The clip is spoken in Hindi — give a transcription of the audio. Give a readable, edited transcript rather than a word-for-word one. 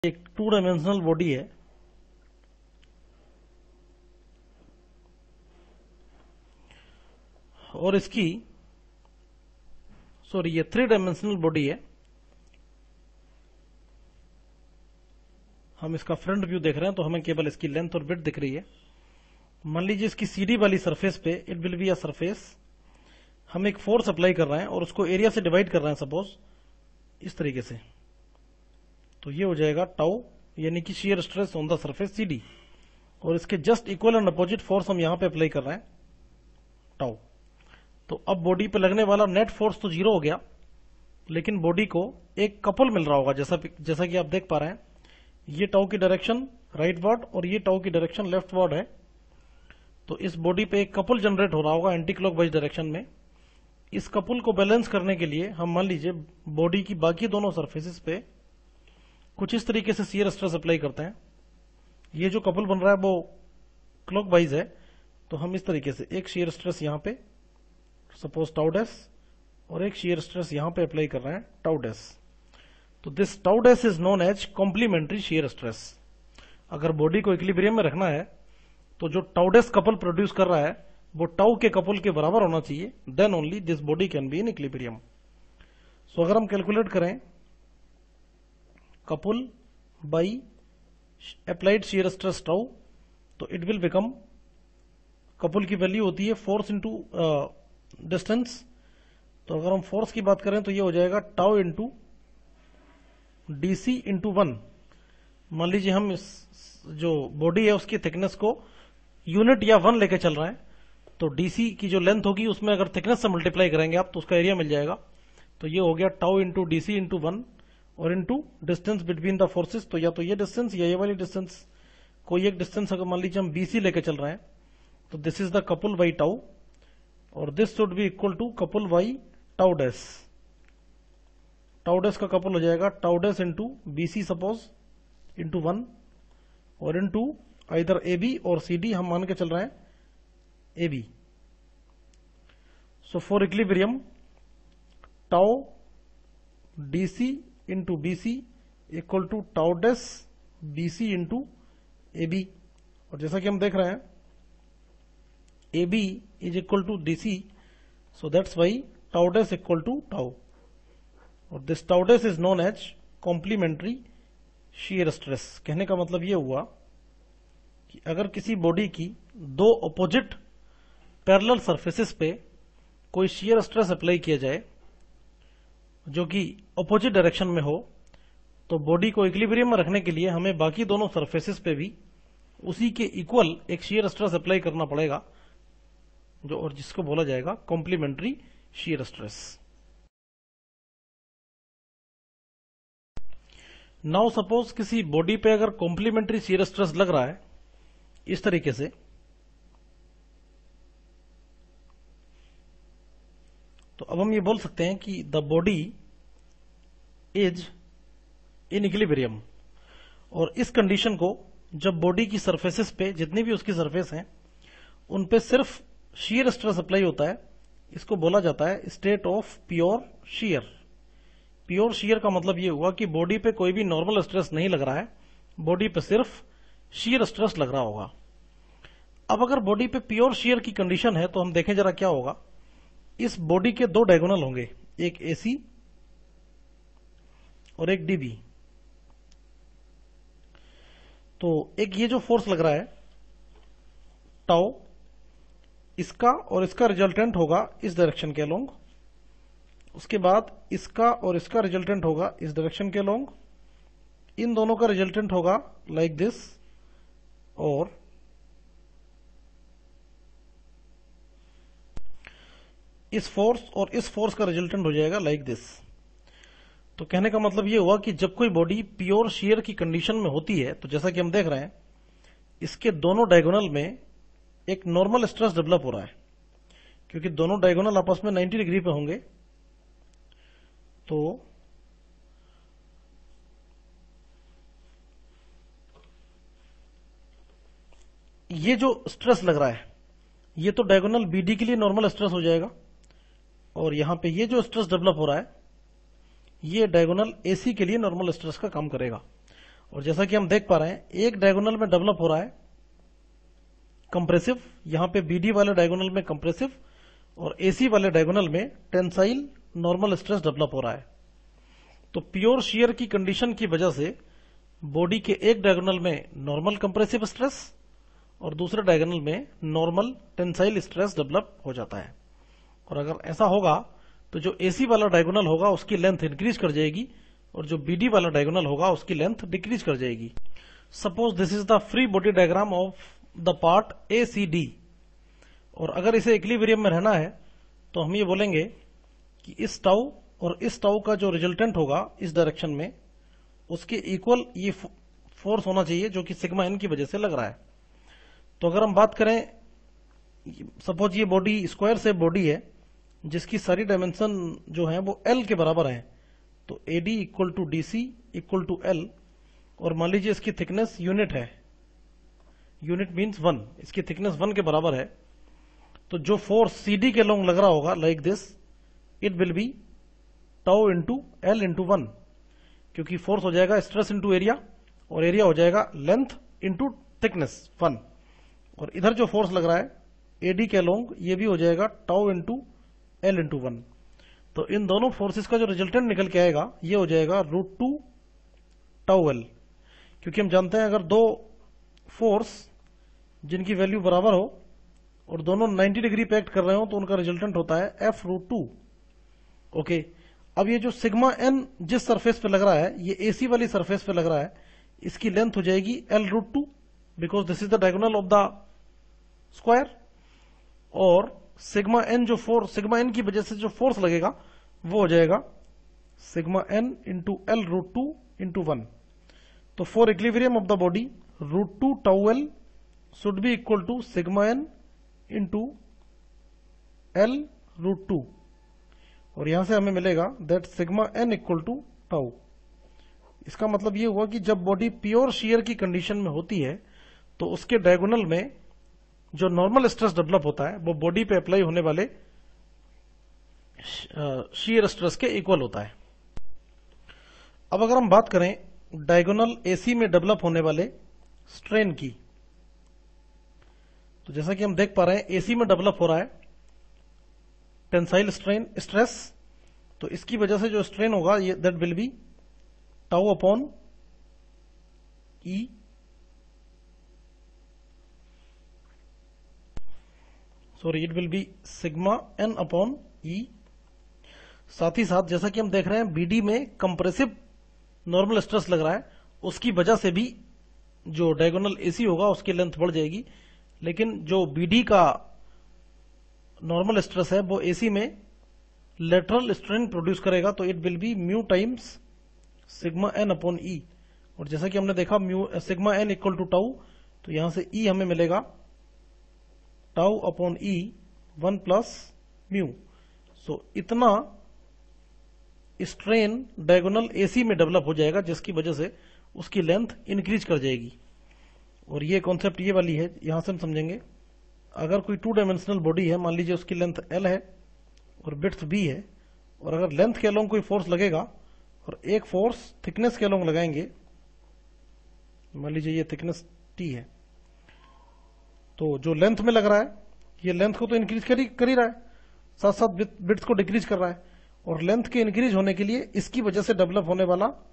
एक 2 डायमेंशनल बॉडी है और इसकी ये 3 डायमेंशनल बॉडी है। हम इसका फ्रंट व्यू देख रहे हैं तो हमें केवल इसकी लेंथ और विड्थ दिख रही है। मान लीजिए इसकी सीडी वाली सरफेस पे it will be a surface, हम एक फोर्स अप्लाई कर रहे हैं और उसको एरिया से डिवाइड कर रहे हैं सपोज इस तरीके से, तो ये हो जाएगा टाउ यानी कि shear stress on the surface CD, और इसके just equal and opposite force हम यहां पे अप्लाई कर रहे हैं टाउ। तो अब बॉडी पे लगने वाला नेट फोर्स तो 0 हो गया, लेकिन बॉडी को एक कपल मिल रहा होगा जैसा कि आप देख पा रहे हैं। ये टाउ की डायरेक्शन राइट वर्ड और ये टाउ की डायरेक्शन लेफ्ट वर्ड है, तो इस बॉडी पे एक कपल जनरेट हो रहा होगा एंटी क्लॉकवाइज डायरेक्शन में। इस कपल को बैलेंस करने के लिए हम मान लीजिए बॉडी की बाकी दोनों सरफेसेस पे कुछ इस तरीके से शियर स्ट्रेस अप्लाई करते हैं। ये जो कपल बन रहा है वो क्लॉकवाइज है, तो हम इस तरीके से एक शियर स्ट्रेस यहां पे सपोज टाउ डैश और एक शियर स्ट्रेस यहां पे अप्लाई कर रहे हैं टाउ डैश। तो this tau dash is known as complementary shear stress. अगर बॉडी को इक्विलिब्रियम में रखना है तो जो टाउ डैश कपल प्रोड्यूस कर रहा है वो टाउ के कपल के बराबर होना चाहिए, then only this body can be in equilibrium. So अगर हम कैलकुलेट करें couple by applied shear stress tau, तो इट विल बिकम, कपल की वैल्यू होती है फोर्स इंटू डिस्टेंस। तो अगर हम फोर्स की बात करें तो ये हो जाएगा टाउ इंटू डीसी इंटू 1। मान लीजिए हम इस जो बॉडी है उसकी थिकनेस को यूनिट या 1 लेके चल रहे हैं, तो डीसी की जो लेंथ होगी उसमें अगर थिकनेस से मल्टीप्लाई करेंगे आप तो उसका एरिया मिल जाएगा। तो ये हो गया टाउ इंटू डीसी इंटू 1 और into distance between the forces, तो या तो ये डिस्टेंस या ये वाली डिस्टेंस, कोई एक डिस्टेंस अगर मान लीजिए हम बीसी लेके चल रहे हैं तो this is the couple by tau और this should be equal to couple by tau dash. Tau dash का कपल हो जाएगा tau dash into BC suppose into 1 और इंटू आइदर एबी और सीडी, हम मान के चल रहे हैं AB. So for equilibrium tau DC into BC equal to tau dash BC into AB, और जैसा कि हम देख रहे हैं AB is equal to DC, so that's why tau dash equal to tau, और this tau dash is known as complementary shear stress. कहने का मतलब यह हुआ कि अगर किसी बॉडी की दो अपोजिट पैरेलल सरफेसेस पे कोई शियर स्ट्रेस अप्लाई किया जाए जो कि अपोजिट डायरेक्शन में हो, तो बॉडी को इक्विलिब्रियम में रखने के लिए हमें बाकी दोनों सरफेसेस पे भी उसी के इक्वल एक शियर स्ट्रेस अप्लाई करना पड़ेगा, जो और जिसको बोला जाएगा complementary shear stress. Now suppose किसी बॉडी पे अगर कॉम्प्लीमेंट्री शियर स्ट्रेस लग रहा है इस तरीके से, तो अब हम ये बोल सकते हैं कि the body is in equilibrium, और इस कंडीशन को जब बॉडी की सरफेसेस पे जितनी भी उसकी सरफेस हैं उन पे सिर्फ शियर स्ट्रेस अप्लाई होता है, इसको बोला जाता है state of pure shear. Pure shear का मतलब ये हुआ कि बॉडी पे कोई भी नॉर्मल स्ट्रेस नहीं लग रहा है, बॉडी पे सिर्फ शियर स्ट्रेस लग रहा होगा। अब अगर बॉडी पे प्योर शियर की कंडीशन है तो हम देखें जरा क्या होगा। इस बॉडी के दो डायगोनल होंगे, एक एसी और एक डीबी। तो एक ये जो फोर्स लग रहा है टाउ, इसका और इसका रिजल्टेंट होगा इस डायरेक्शन के अलोंग, उसके बाद इसका और इसका रिजल्टेंट होगा इस डायरेक्शन के अलोंग, इन दोनों का रिजल्टेंट होगा लाइक दिस, और इस फोर्स और इस फोर्स का रिजल्टेंट हो जाएगा लाइक दिस। तो कहने का मतलब यह हुआ कि जब कोई बॉडी प्योर शियर की कंडीशन में होती है तो जैसा कि हम देख रहे हैं इसके दोनों डायगोनल में एक नॉर्मल स्ट्रेस डेवलप हो रहा है, क्योंकि दोनों डायगोनल आपस में 90 डिग्री पे होंगे। तो ये जो स्ट्रेस लग रहा है ये तो डायगोनल बीडी के लिए नॉर्मल स्ट्रेस हो जाएगा, और यहां पे ये जो स्ट्रेस डेवलप हो रहा है ये डायगोनल एसी के लिए नॉर्मल स्ट्रेस का काम करेगा। और जैसा कि हम देख पा रहे हैं एक डायगोनल में डेवलप हो रहा है कंप्रेसिव, यहां पे बीडी वाले डायगोनल में कंप्रेसिव और एसी वाले डायगोनल में टेंसाइल नॉर्मल स्ट्रेस डेवलप हो रहा है। तो प्योर शियर की कंडीशन की वजह से बॉडी के एक डायगोनल में नॉर्मल कंप्रेसिव स्ट्रेस और दूसरे डायगोनल में नॉर्मल टेंसाइल स्ट्रेस डेवलप हो जाता है। और अगर ऐसा होगा तो जो एसी वाला डायगोनल होगा उसकी लेंथ इंक्रीज कर जाएगी और जो बीडी वाला डायगोनल होगा उसकी लेंथ डिक्रीज कर जाएगी। Suppose this is the free body diagram of the part A C D, और अगर इसे इक्विलिब्रियम में रहना है तो हम ये बोलेंगे कि इस टाउ और इस टाउ का जो रिजल्टेंट होगा इस डायरेक्शन में उसके इक्वल ये फोर्स होना चाहिए जो कि सिग्मा एन की वजह से लग रहा है। तो अगर हम बात करें, सपोज ये बॉडी स्क्वायर से बॉडी है जिसकी सारी डायमेंशन जो है वो एल के बराबर है, तो AD equal to DC equal to L, और मान लीजिए इसकी थिकनेस यूनिट है, यूनिट मीन्स 1, इसकी थिकनेस 1 के बराबर है। तो जो फोर्स सीडी के लॉन्ग लग रहा होगा like this, it will be tau into L into 1, क्योंकि फोर्स हो जाएगा स्ट्रेस इंटू एरिया और एरिया हो जाएगा लेंथ इंटू थिकनेस 1, और इधर जो फोर्स लग रहा है एडी के लॉन्ग ये भी हो जाएगा टाउ इंटू एल इंटू 1। तो इन दोनों फोर्सेस का जो रिजल्टेंट निकल के आएगा ये हो जाएगा √2 टाउ एल, क्योंकि हम जानते हैं अगर दो फोर्स जिनकी वैल्यू बराबर हो और दोनों 90 डिग्री पे एक्ट कर रहे हो तो उनका रिजल्टेंट होता है F√2। ओके, अब ये जो सिग्मा एन जिस सरफेस पे लग रहा है ये एसी वाली सरफेस पे लग रहा है, इसकी लेंथ हो जाएगी L√2 because this is the diagonal of the square, और सिग्मा एन जो फोर्स, सिग्मा एन की वजह से जो फोर्स लगेगा वो हो जाएगा sigma N into L√2 into 1। तो for equilibrium of the body √2 tau L should be equal to sigma N into L√2, और यहां से हमें मिलेगा that sigma N equal to tau. इसका मतलब ये हुआ कि जब बॉडी प्योर शियर की कंडीशन में होती है तो उसके डायगोनल में जो नॉर्मल स्ट्रेस डेवलप होता है वो बॉडी पे अप्लाई होने वाले शियर स्ट्रेस के इक्वल होता है। अब अगर हम बात करें डायगोनल एसी में डेवलप होने वाले स्ट्रेन की, तो जैसा कि हम देख पा रहे हैं एसी में डेवलप हो रहा है टेंसाइल स्ट्रेन स्ट्रेस, तो इसकी वजह से जो स्ट्रेन होगा ये that will be tau upon E, sorry it will be sigma N upon E. साथ ही साथ जैसा कि हम देख रहे हैं बीडी में कंप्रेसिव नॉर्मल स्ट्रेस लग रहा है, उसकी वजह से भी जो डायगोनल एसी होगा उसकी लेंथ बढ़ जाएगी, लेकिन जो बीडी का नॉर्मल स्ट्रेस है वो एसी में लेटरल स्ट्रेन प्रोड्यूस करेगा, तो it will be mu times sigma N upon E. और जैसा कि हमने देखा mu sigma N equal to tau, तो यहां से ई हमें मिलेगा tau upon E 1 plus mu. So इतना स्ट्रेन डायगोनल एसी में डेवलप हो जाएगा जिसकी वजह से उसकी लेंथ इंक्रीज कर जाएगी। और ये कॉन्सेप्ट ये वाली है, यहां से हम समझेंगे अगर कोई 2 डायमेंशनल बॉडी है, मान लीजिए उसकी लेंथ L है और विड्थ B है, और अगर लेंथ के अलोंग कोई फोर्स लगेगा और एक फोर्स थिकनेस के अलोंग लगाएंगे, मान लीजिए ये थिकनेस T है, तो जो लेंथ में लग रहा है ये लेंथ को तो इंक्रीज कर ही रहा है, साथ साथ विड्थ को डिक्रीज कर रहा है, और लेंथ के इंक्रीज होने के लिए इसकी वजह से डेवलप होने वाला